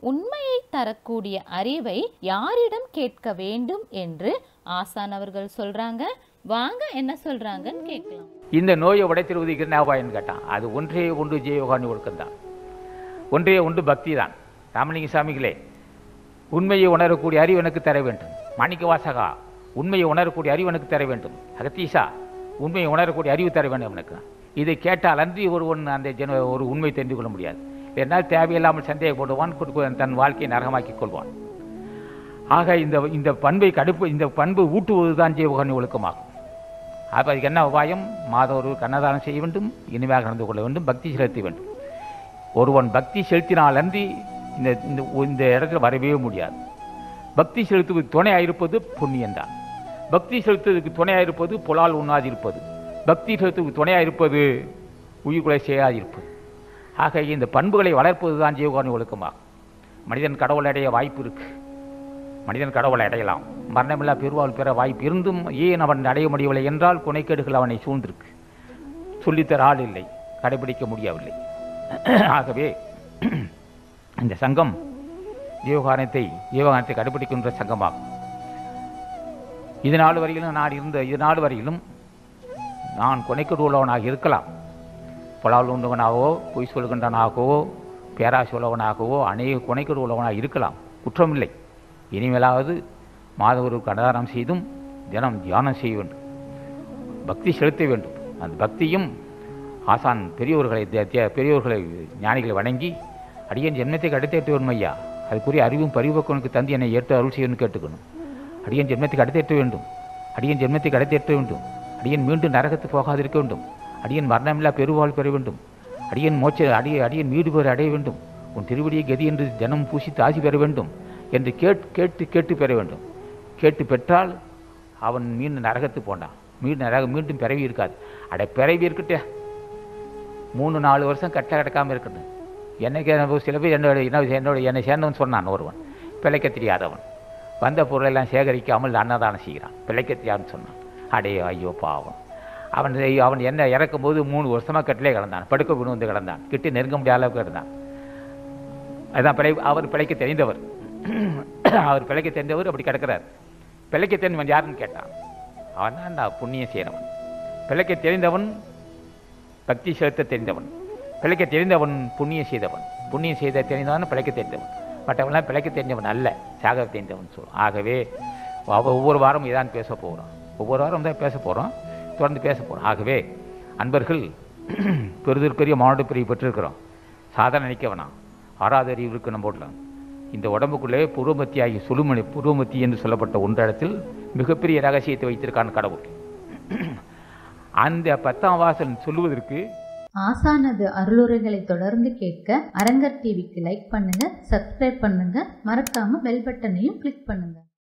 உண்மையை தரக்கூடிய அறிவை யாரிடம் கேட்க வேண்டும் என்று ஆசான் அவர்கள் சொல்றாங்க. வாங்க என்ன சொல்றாங்கன்னு கேட்கலாம். இந்த நோயை உடைத்திருவதுக்கு என்ன உபாயம்னு கேட்டான். அது ஒன்றே ஒன்று ஜீவகாரணி ஒழுக்கம்தான், ஒன்றே ஒன்று பக்தி தான். ராமலிங்க சாமிகளே, உண்மையை உணரக்கூடிய அறிவு எனக்கு தர வேண்டும். மாணிக்க வாசகா, உண்மையை உணரக்கூடிய அறிவு எனக்கு தர வேண்டும். அகத்தீசா, உண்மையை உணரக்கூடிய அறிவு தர வேண்டும் எனக்கு. இதை கேட்டால் அன்றி ஒருவன் அந்த ஒரு உண்மை தெரிந்து கொள்ள முடியாது. என்னால் தேவையில்லாமல் சந்தேகப்படுவான், தன் வாழ்க்கையை நரகமாக்கிக் கொள்வான். ஆக இந்த பண்பை இந்த பண்பு ஊட்டுவது தான் ஜீவகாரணி ஒழுக்கமாகும். அப்போ அதுக்கு என்ன உபாயம்? மாதம் ஒரு கண்ணதானம் செய்ய வேண்டும், இனிமையாக நடந்து கொள்ள வேண்டும், பக்தி செலுத்த வேண்டும். ஒருவன் பக்தி செலுத்தினால் அன்றி இந்த இடத்துல வரவே முடியாது. பக்தி செலுத்துவதற்கு துணையாயிருப்பது புண்ணியந்தான். பக்தி செலுத்துவதற்கு துணையாயிருப்பது புலால் உண்ணாதிருப்பது. பக்தி செலுத்துவதற்கு துணையாயிருப்பது உயிர்கொலை செய்யாதிருப்பது. ஆக இந்த பண்புகளை வளர்ப்பது தான் ஜீவகாரணி ஒழுக்கமாகும். மனிதன் கடவுளை அடைய வாய்ப்பு இருக்கு. மனிதன் கடவுளை அடையலாம், மரணமில்லா பெருவாள் பெற வாய்ப்பு இருந்தும் ஏன் அவன் அடைய முடியவில்லை என்றால் குணைக்கேடுகள் அவனை சூழ்ந்திருக்கு. சொல்லித்தர ஆள் இல்லை, கடைபிடிக்க முடியவில்லை. ஆகவே இந்த சங்கம் ஜீவகாரணத்தை கடைபிடிக்கின்ற சங்கமாகும். இது நாள் வரையிலும் நான் குணைக்கேடு உள்ளவனாக இருக்கலாம். புலால் உண்டவனாகவோ, பொய் சொல்கின்றவனாகவோ, பேராசை உள்ளவனாகவோ, அநேக குணைக்கேடு உள்ளவனாக இருக்கலாம், குற்றமில்லை. இனிமேலாவது மாதவரு கனதானம் செய்தும் தினம் தியானம் செய்ய வேண்டும், பக்தி செலுத்த வேண்டும். அந்த பக்தியும் ஆசான் பெரியோர்களை ஞானிகளை வணங்கி அடியன் ஜென்மத்தை கடத்தேற்ற வேண்டும் ஐயா, அதுக்குரிய அறிவும் பரிபக்குவனுக்கு தந்து என்னை ஏற்று அருள் செய்யணும்னு கேட்டுக்கணும். அடியன் ஜென்மத்தை கடத்தேற்ற வேண்டும், அடியன் ஜென்மத்தை கடத்தேற்ற வேண்டும், அடியன் மீண்டும் நரகத்துக்கு போகாதிருக்க வேண்டும், அடியன் மரணமில்லா பெருவாழ் பெற வேண்டும், அடியன் அடியன் வீடு பேர் அடைய வேண்டும், உன் திருவடியை கதி என்று ஜனம் பூசித்து ஆசி பெற வேண்டும் என்று கேட்டு பெற வேண்டும். கேட்டு பெற்றால் அவன் மீண்டும் நரகத்து போனான். மீண்டும் பிறவி இருக்காது. பிறவி இருக்கட்டே 3-4 வருஷம் கிடக்காமல் இருக்கட்டும். என்னைக்கு சில பேர் என்னை சேர்ந்தவன் சொன்னான். ஒருவன் பிழைக்க தெரியாதவன் வந்த பொருளெல்லாம் சேகரிக்காமல் அன்னதானம் செய்கிறான், பிழைக்க தெரியாதுன்னு சொன்னான். ஐயோ பாவம், அவன் என்ன இறக்கும்போது 3 வருஷமாக கட்டிலே கிடந்தான், படுக்க விழுந்து கிடந்தான், கிட்ட நெருங்க முடியாத அளவுக்கு கிடந்தான். அதுதான் அவர் பிழைக்க தெரிந்தவர். அவர் பிழைக்க தெரிந்தவர் அப்படி கிடக்கிறார். பிழைக்க தெரிந்தவன் யாருன்னு கேட்டான். அவன் தான் நான் புண்ணியம் செய்கிறவன். பிழைக்க தெரிந்தவன் பக்தி செலுத்த தெரிந்தவன், பிழைக்க தெரிந்தவன் புண்ணியம் செய்தவன், புண்ணியம் செய்த தெரிந்தவன் பிழைக்க தெரிந்தவன். மற்றவன்லாம் பிழைக்க தெரிஞ்சவன் அல்ல, சாக தெரிந்தவன் சொல்லுவோம். ஆகவே ஒவ்வொரு வாரமும் இதான் பேச போகிறோம், ஒவ்வொரு வாரம் தான் பேச போகிறோம், தொடர்ந்து பேச போகிறோம். ஆகவே அன்பர்கள் பெரிய மானுட பிரிவு பெற்றிருக்கிறோம். சாதாரண நினைக்க வேணாம், ஆறாவது அறிவு இருக்கு நம்ம போடலாம். இந்த உடம்புக்குள்ளே புருவமத்தி ஆகிய சுழுமணி, புருவமத்தி என்று சொல்லப்பட்ட ஒன்றிடத்தில் மிகப்பெரிய ரகசியத்தை வைத்திருக்கான் கடவுள். அந்த 10ஆம் வாசல் சொல்லுவதற்கு ஆசானது அருளுரைகளை தொடர்ந்து கேட்க அரங்கர் டிவிக்கு லைக் பண்ணுங்க, சப்ஸ்கிரைப் பண்ணுங்க, மறக்காம பெல் பட்டனையும் கிளிக் பண்ணுங்க.